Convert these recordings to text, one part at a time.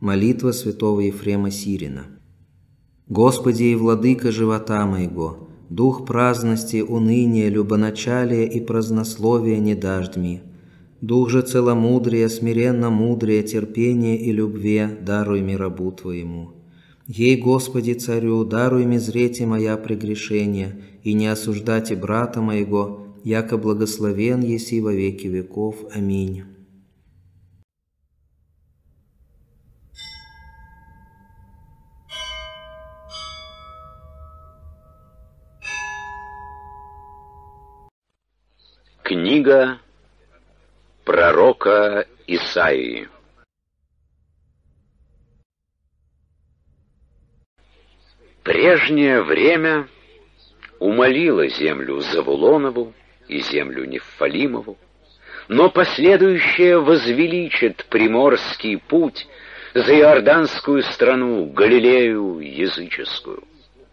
Молитва святого Ефрема Сирина. Господи и Владыка живота моего, дух праздности, уныния, любоначалия и празднословия не дашь ми. Дух же целомудрия, смиренно мудрия, терпения и любви даруй ми рабу Твоему. Ей, Господи Царю, даруй ми зрете моя прегрешения, и не осуждайте брата моего, яко благословен еси во веки веков. Аминь. Книга пророка Исаии. Прежнее время умолило землю Завулонову и землю Неффалимову, но последующее возвеличит приморский путь за Иорданскую страну, Галилею языческую.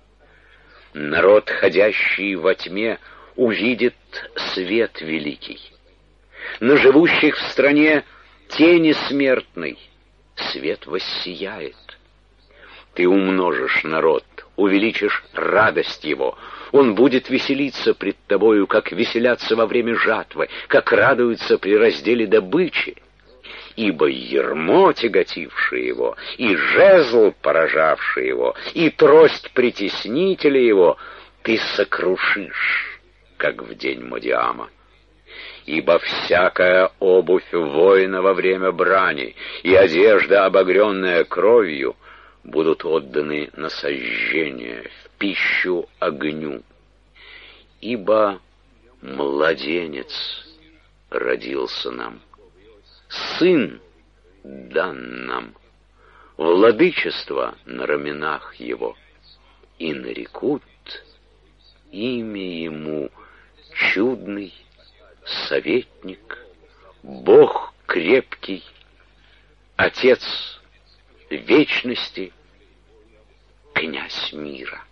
Народ, ходящий во тьме, увидит свет великий. На живущих в стране тени смертной свет воссияет. Ты умножишь народ, увеличишь радость его. Он будет веселиться пред тобою, как веселятся во время жатвы, как радуются при разделе добычи. Ибо ярмо, тяготившее его, и жезл, поражавший его, и трость притеснителя его, ты сокрушишь, как в день Модиама. Ибо всякая обувь воина во время брани и одежда, обогренная кровью, будут отданы на сожжение, в пищу огню. Ибо младенец родился нам, сын дан нам, владычество на раменах его, и нарекут имя ему чудный, советник, Бог крепкий, Отец вечности, князь мира.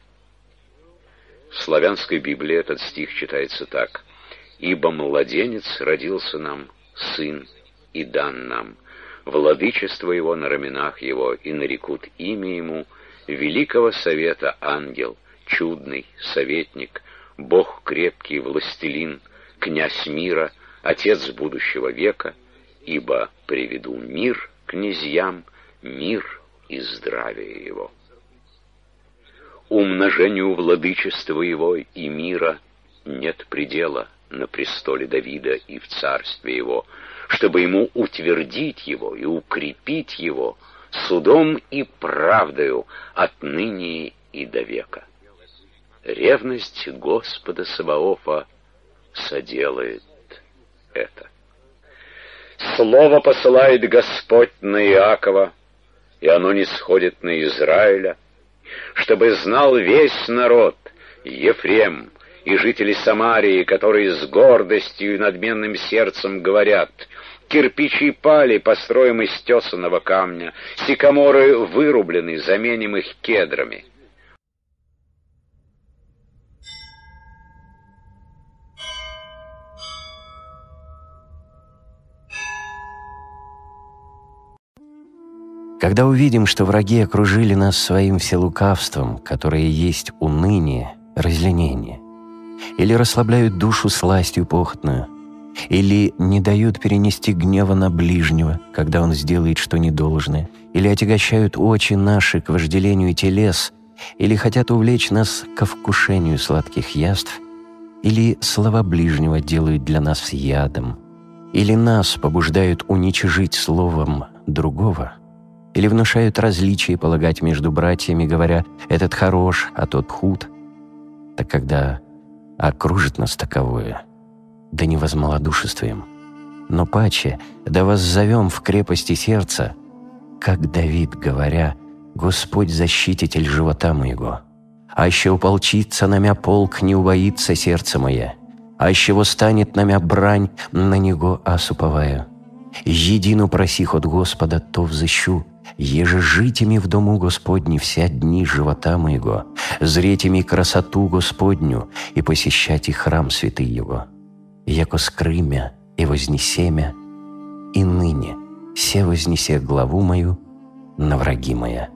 В славянской Библии этот стих читается так: «Ибо младенец родился нам, сын и дан нам, владычество его на раменах его, и нарекут имя ему великого совета ангел, чудный советник, Бог крепкий, властелин, князь мира, Отец будущего века, ибо приведу мир князьям, мир и здравие его». Умножению владычества его и мира нет предела на престоле Давида и в царстве его, чтобы ему утвердить его и укрепить его судом и правдою отныне и до века. Ревность Господа Саваофа соделает это. Слово посылает Господь на Иакова, и оно не сходит на Израиля, чтобы знал весь народ, Ефрем и жители Самарии, которые с гордостью и надменным сердцем говорят: кирпичи пали, построим из тесаного камня, сикаморы вырублены, заменим их кедрами. Когда увидим, что враги окружили нас своим вселукавством, которое есть уныние, разленение, или расслабляют душу сластью похотную, или не дают перенести гнева на ближнего, когда он сделает что недолжное, или отягощают очи наши к вожделению телес, или хотят увлечь нас ко вкушению сладких яств, или слова ближнего делают для нас ядом, или нас побуждают уничижить словом другого, или внушают различия полагать между братьями, говоря: «Этот хорош, а тот худ», так когда окружит нас таковое, да не возмалодушествуем, но паче да воззовем в крепости сердца, как Давид, говоря: «Господь защититель живота моего, аще уполчится намя полк, не убоится сердце мое, аще восстанет намя брань, на него осуповаю. Едину просих от Господа, то взыщу, еже житими в дому Господни вся дни живота моего, зретими красоту Господню и посещать и храм святый Его, яко скрымя и вознесемя, и ныне се вознесе главу мою на враги моя.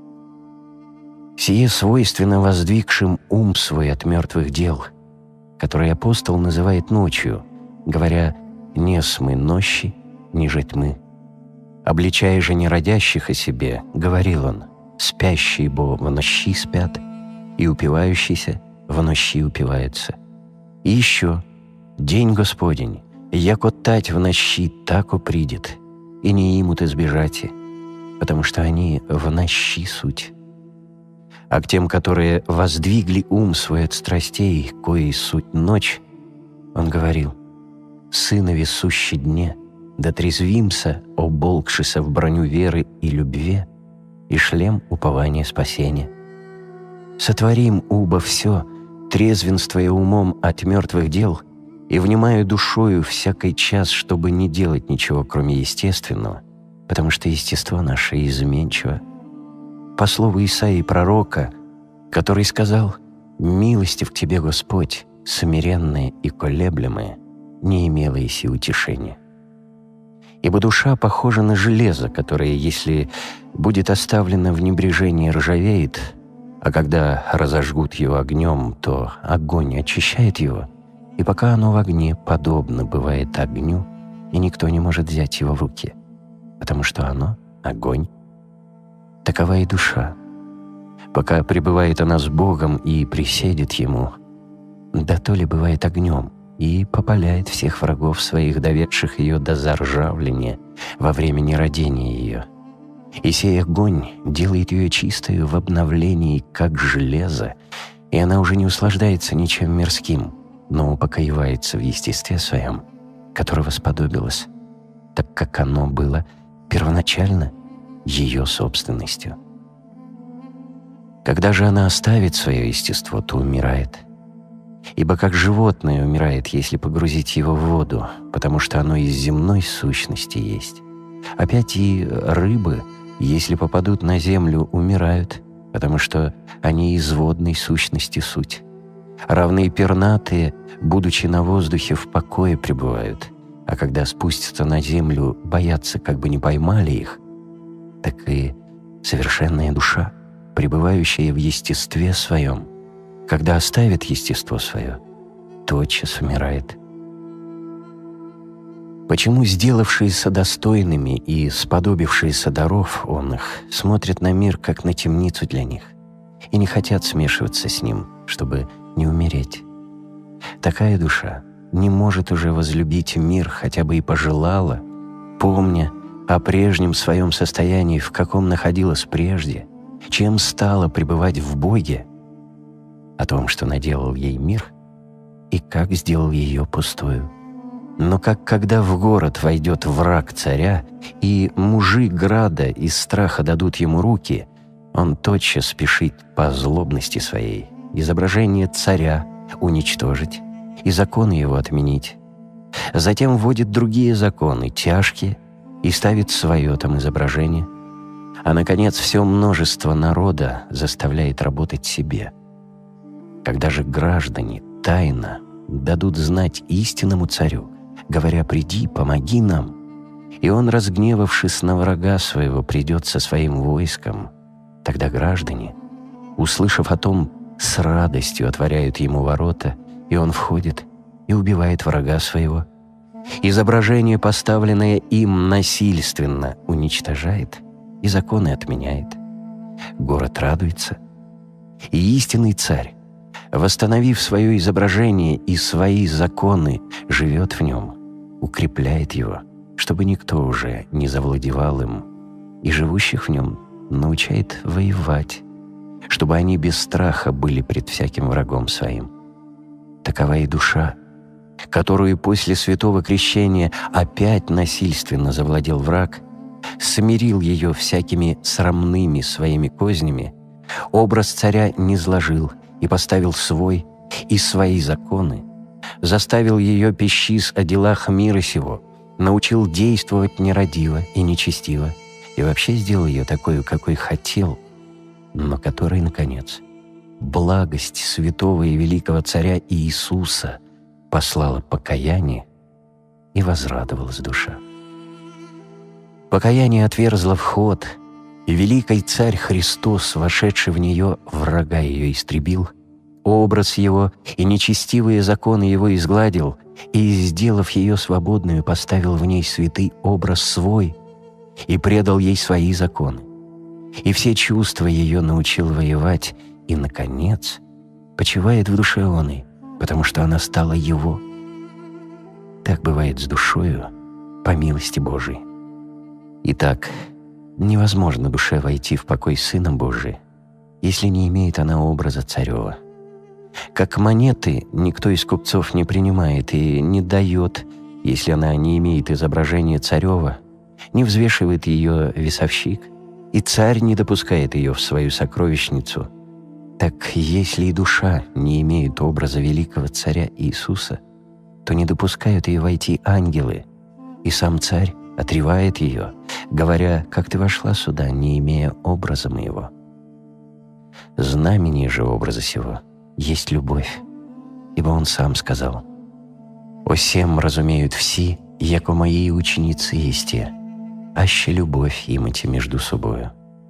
Сие свойственно воздвигшим ум свой от мертвых дел, который апостол называет ночью, говоря «не смы нощи, ниже тьмы». Обличая же неродящих о себе, говорил он, «Спящие бо в нощи спят, и упивающийся в нощи упивается». И еще «День Господень, яко тать в нощи, тако придет, и не имут избежати, потому что они в нощи суть». А к тем, которые воздвигли ум свой от страстей, кои суть ночь, он говорил, «Сынови сущи дне, да трезвимся, оболкшися в броню веры и любви, и шлем упования спасения. Сотворим, убо все, трезвенствуя умом от мертвых дел, и внимаю душою всякий час, чтобы не делать ничего, кроме естественного, потому что естество наше изменчиво. По слову Исаии пророка, который сказал «Милостив к тебе, Господь, смиренные и колеблемые, не имела иси утешения». Ибо душа похожа на железо, которое, если будет оставлено в небрежении, ржавеет, а когда разожгут его огнем, то огонь очищает его, и пока оно в огне, подобно бывает огню, и никто не может взять его в руки, потому что оно — огонь. Такова и душа. Пока пребывает она с Богом и приседит Ему, да то ли бывает огнем и попаляет всех врагов своих, доведших ее до заржавления во время неродения ее. И сей огонь делает ее чистою в обновлении, как железо, и она уже не услаждается ничем мирским, но упокоивается в естестве своем, которого сподобилось, так как оно было первоначально ее собственностью. Когда же она оставит свое естество, то умирает. Ибо как животное умирает, если погрузить его в воду, потому что оно из земной сущности есть. Опять и рыбы, если попадут на землю, умирают, потому что они из водной сущности суть. Равные пернатые, будучи на воздухе, в покое пребывают, а когда спустятся на землю, боятся, как бы не поймали их. Так и совершенная душа, пребывающая в естестве своем, когда оставит естество свое, тотчас умирает. Почему сделавшиеся достойными и сподобившиеся даров он их смотрят на мир, как на темницу для них, и не хотят смешиваться с ним, чтобы не умереть? Такая душа не может уже возлюбить мир, хотя бы и пожелала, помня о прежнем своем состоянии, в каком находилась прежде, чем стала пребывать в Боге, о том, что наделал ей мир и как сделал ее пустую. Но как когда в город войдет враг царя, и мужи града из страха дадут ему руки, он тотчас спешит по злобности своей изображение царя уничтожить и законы его отменить. Затем вводит другие законы, тяжкие, и ставит свое там изображение, а, наконец, все множество народа заставляет работать себе. Когда же граждане тайно дадут знать истинному царю, говоря «приди, помоги нам», и он, разгневавшись на врага своего, придет со своим войском, тогда граждане, услышав о том, с радостью отворяют ему ворота, и он входит и убивает врага своего. Изображение, поставленное им насильственно, уничтожает и законы отменяет. Город радуется, и истинный царь, восстановив свое изображение и свои законы, живет в нем, укрепляет его, чтобы никто уже не завладевал им, и живущих в нем научает воевать, чтобы они без страха были пред всяким врагом своим. Такова и душа, которую после святого крещения опять насильственно завладел враг, смирил ее всякими срамными своими кознями, образ царя низложил и поставил свой и свои законы, заставил ее пещис о делах мира сего, научил действовать нерадиво и нечестиво, и вообще сделал ее такой, какой хотел, но которой, наконец, благость святого и великого царя Иисуса послала покаяние, и возрадовалась душа. Покаяние отверзло вход, И великий Царь Христос, вошедший в нее, врага ее истребил, образ его и нечестивые законы его изгладил, и, сделав ее свободную, поставил в ней святый образ свой и предал ей свои законы. И все чувства ее научил воевать, и, наконец, почивает в душе оной, потому что она стала его. Так бывает с душою по милости Божией. Итак, невозможно душе войти в покой Сына Божия, если не имеет она образа царева. Как монеты никто из купцов не принимает и не дает, если она не имеет изображения царева, не взвешивает ее весовщик, и царь не допускает ее в свою сокровищницу. Так если и душа не имеет образа великого царя Иисуса, то не допускают ее войти ангелы, и сам царь отревает ее, говоря: «Как ты вошла сюда, не имея образа моего?» Знамение же образа сего есть любовь, ибо он сам сказал: «О сем разумеют все, яко мои ученицы есте, аще любовь имайте между собою».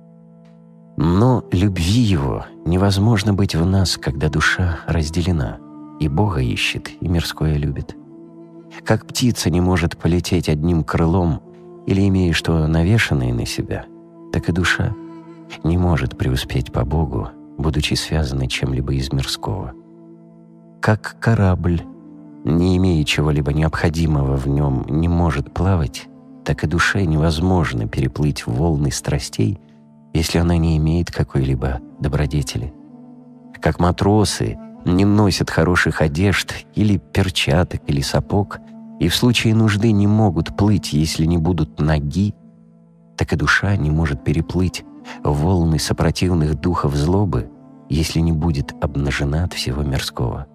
Но любви его невозможно быть в нас, когда душа разделена, и Бога ищет, и мирское любит. Как птица не может полететь одним крылом или имея что навешанное на себя, так и душа не может преуспеть по Богу, будучи связанной чем-либо из мирского. Как корабль, не имея чего-либо необходимого в нем, не может плавать, так и душе невозможно переплыть волны страстей, если она не имеет какой-либо добродетели. Как матросы не носят хороших одежд или перчаток или сапог, и в случае нужды не могут плыть, если не будут ноги, так и душа не может переплыть волны сопротивных духов злобы, если не будет обнажена от всего мирского.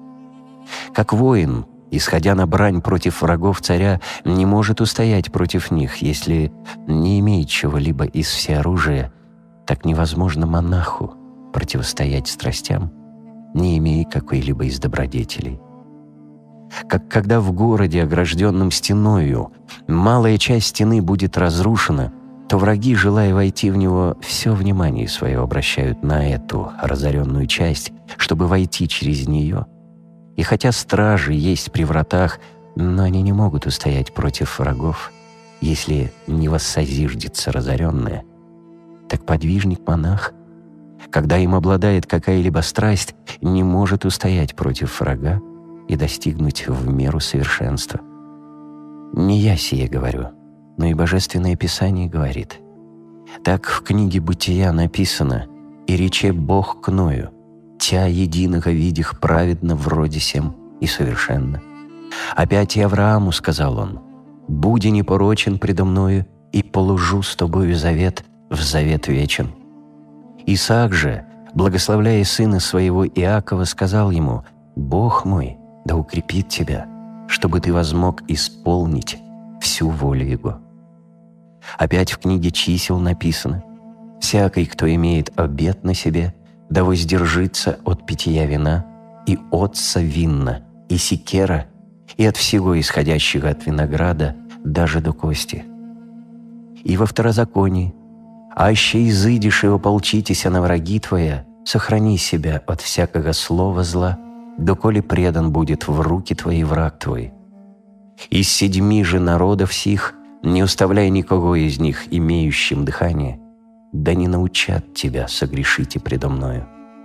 Как воин, исходя на брань против врагов царя, не может устоять против них, если не имеет чего-либо из всеоружия, так невозможно монаху противостоять страстям, не имея какой-либо из добродетелей. Как когда в городе, огражденном стеною, малая часть стены будет разрушена, то враги, желая войти в него, все внимание свое обращают на эту разоренную часть, чтобы войти через нее. И хотя стражи есть при вратах, но они не могут устоять против врагов, если не воссозиждется разоренное. Так подвижник-монах, когда им обладает какая-либо страсть, не может устоять против врага и достигнуть в меру совершенства. Не я сие говорю, но и Божественное Писание говорит. Так в книге Бытия написано: «И рече Бог к Ною, тя единого видях праведно вроде сем и совершенно. Опять и Аврааму сказал он: буди непорочен предо мною, и положу с тобою завет в завет вечен». Исаак же, благословляя сына своего Иакова, сказал ему: «Бог мой да укрепит тебя, чтобы ты возмог исполнить всю волю Его». Опять в книге Чисел написано: «Всякий, кто имеет обет на себе, да воздержится от питья вина, и отца винна, и секера, и от всего исходящего от винограда, даже до кости». И во Второзаконии: «Аще изыдешь и ополчитеся на враги твоя, сохрани себя от всякого слова зла, доколе предан будет в руки твои враг твой. Из 7 же народов сих не уставляй никого из них, имеющим дыхание, да не научат тебя согрешите предо мною».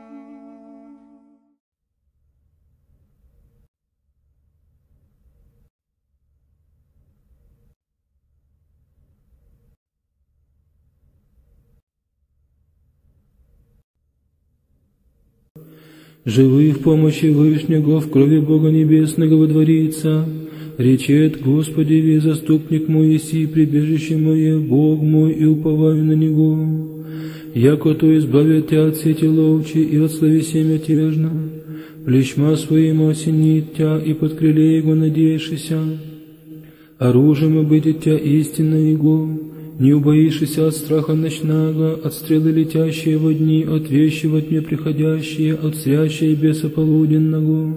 Живы в помощи Вышнего, в крови Бога Небесного водворится. Речет: «Господи, ви заступник мой еси, прибежище мое, Бог мой, и уповаю на Него. Яко то избавит тебя от сети ловчи и от словеся мятежно, плечма своим осенит тебя, и под крыле Его надеешься. Оружием обидит тебя истинно Его, не убоишься от страха ночного, от стрелы летящие во дни, от вещи во тьме приходящие, от зрящей беса полуденного.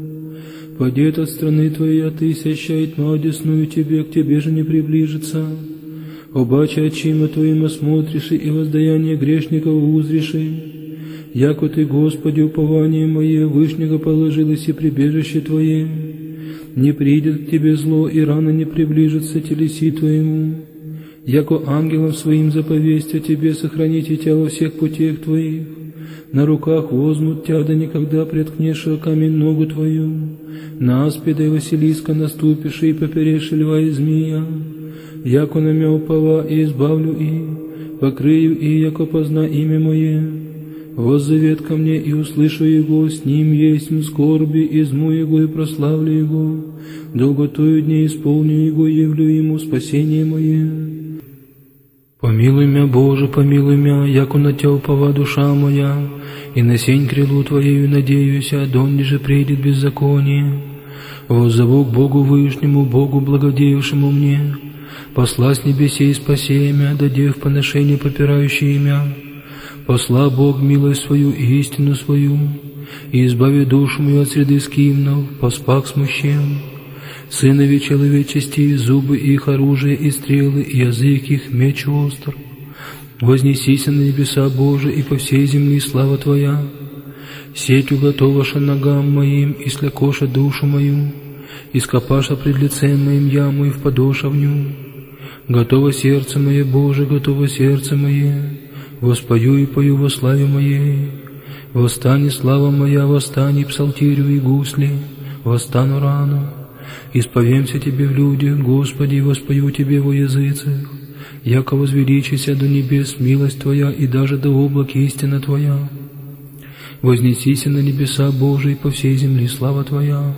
Падет от страны твоей, а тысяча, и тьма одесную тебе, к тебе же не приближится. Обаче очима Твоим осмотришь и воздаяние грешников узриши. Яко Ты, Господи, упование мое, вышнего положилось и прибежище Твое. Не придет к Тебе зло, и рано не приближится телеси Твоему. Яко ангелам Своим заповесть о Тебе, сохраните Тя во всех путях Твоих. На руках возьмут Тя, да никогда преткнешь о камень ногу Твою. На аспида и Василиска наступишь, и поперешь льва и змея. Яко на мя упова, и избавлю и, покрыю и, яко позна имя Мое. Воззовет ко мне, и услышу Его, с Ним есть скорби, изму Его и прославлю Его. Долготою дней исполню Его, явлю Ему спасение Мое. Помилуй мя, Боже, помилуй мя, яко на Тя упова душа моя, и на сень крилу Твоею надеюся, донде же придет беззаконие. Воззову к Богу Вышнему, Богу благодеявшему мне, посла с небесей спаси мя, даде в поношение попирающие мя. Посла Бог милость свою и истину свою, и избави душу мою от среды скимнов, поспак смущен. Сынови человечести, зубы их оружие и стрелы, и язык их меч остр. Вознесися на небеса Божии, и по всей земли слава Твоя. Сетью готоваша ногам моим, и слякоша душу мою, и скопаша пред лицем моим яму, и впадоша в ню. Готово сердце мое, Боже, готово сердце мое, воспою и пою во славе Моей. Восстань, слава моя, восстань, и псалтирю и гусли, восстану рано. Исповемся Тебе в людях, Господи, и воспою Тебе во языцах. Яко возвеличися до небес милость Твоя, и даже до облак истина Твоя. Вознесися на небеса Божии, по всей земле слава Твоя.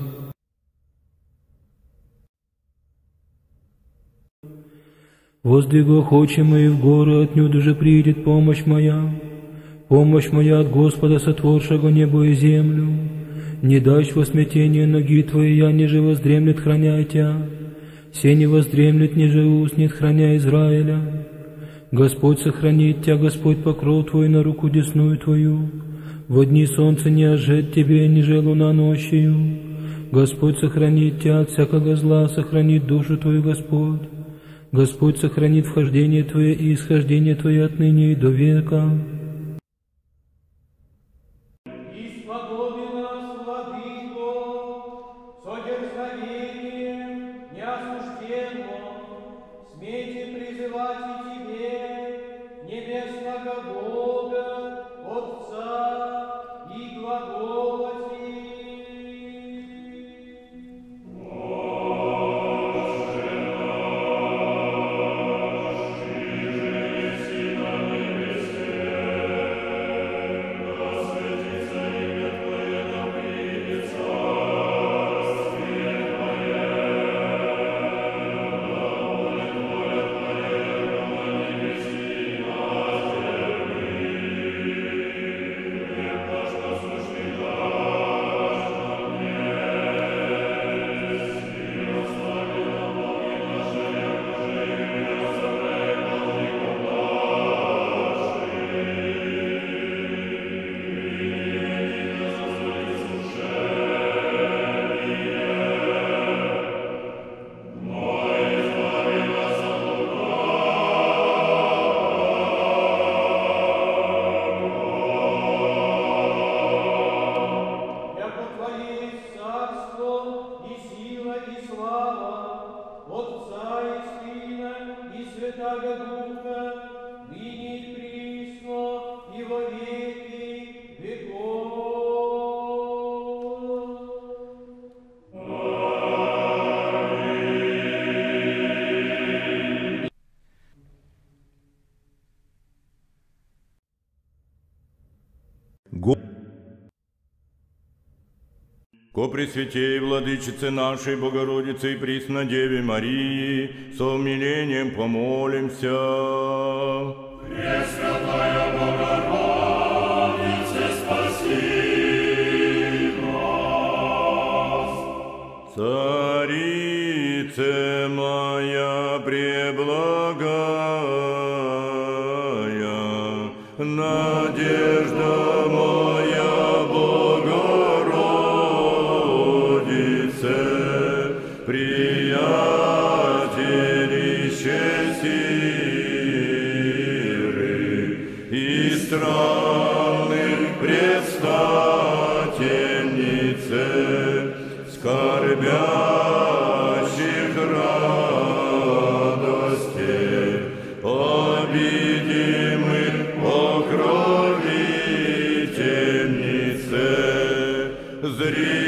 Воздвигу очи мои в горы, отнюдь же придет помощь моя. Помощь моя от Господа, сотворшего небо и землю. Не дашь во смятение ноги Твоя, ниже воздремлет, храняй Тя. Се не воздремлет, ниже уснет, храня Израиля. Господь сохранит Тя, Господь покров Твой на руку десную Твою. Во дни солнца не ожет Тебе, ниже луна ночью. Господь сохранит Тя от всякого зла, сохранит душу Твою Господь. Господь сохранит вхождение Твое и исхождение Твое отныне и до века. Ко Пресвятей Владычице нашей Богородице и Преснодеве Марии со умилением помолимся. Пресвятая Богородице, спаси нас. Царице моя преблагая, надежда моя Богородице, приятелище сил. странных предстательнице, скорбящих радости, обидимых покровительнице, зри